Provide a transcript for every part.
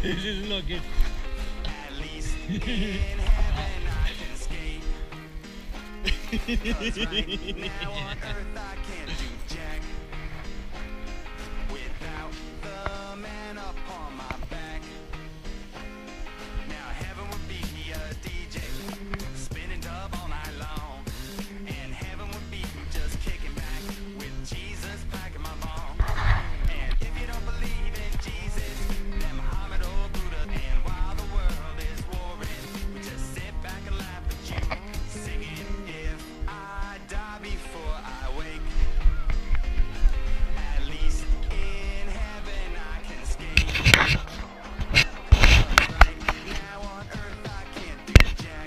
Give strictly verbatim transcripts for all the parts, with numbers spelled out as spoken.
This is not good. At least in heaven I can skate. 'Cause right now on earth I can't do jack without the man upon my back. Now heaven would be a D J spinning dub all night long, and heaven would be just kicking back with Jesus packing my bong. And if you don't believe in Jesus, then Muhammad or Buddha, and while the world is warring, we just sit back and laugh at you, singing, if I die before I wake, at least in heaven I can skate. Right now on earth I can't do jack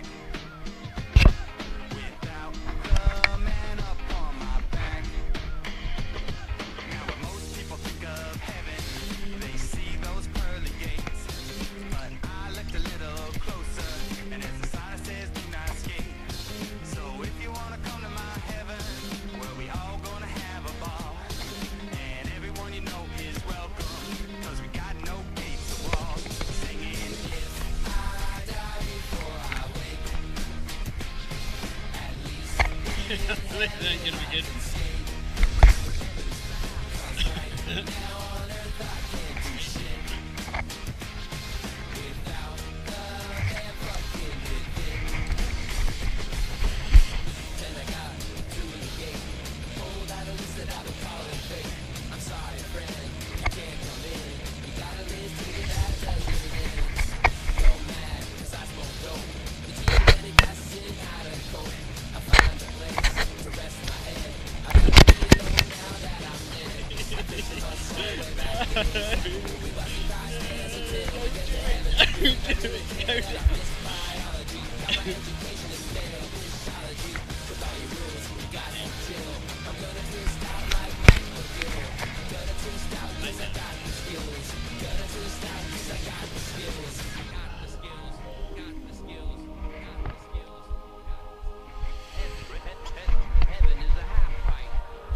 without the man upon my back. Now when most people think of heaven, they see those pearly gates, but I looked a little closer, and as the sign says, do not skate. So if you wanna come to my heaven, where we all gonna have a ball, and everyone you know is welcome, 'cause we got no gates or walls, singing, if I die before I wake, at least This ain't gonna be good. now on earth I can't do shit without the man fucking with it. Then I got to the gate, pulled out a list that I would call it fate. I'm sorry, friend, you can't come in. You got a list here that tells you the ends. Don't mad, 'cause I smoke dope. The genetic acid out of coke. I find a place to rest my head. I feel really low now that I'm dead. I picture us way back then. We busted our hands until we get to heaven. I missed biology. Got my education in failed psychology. With all your rules, you gotta chill. I'm gonna twist out like Michael Gill. I'm gonna twist out 'cause I got the skills. Gonna twist out 'cause I got the skills. Got the skills. Got the skills. Got the skills. Heaven is a half pipe.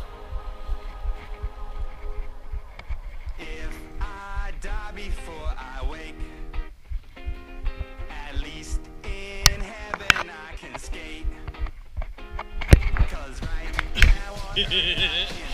If I die before I wake, at least in heaven I can skate. 'Cause right now on earth I can't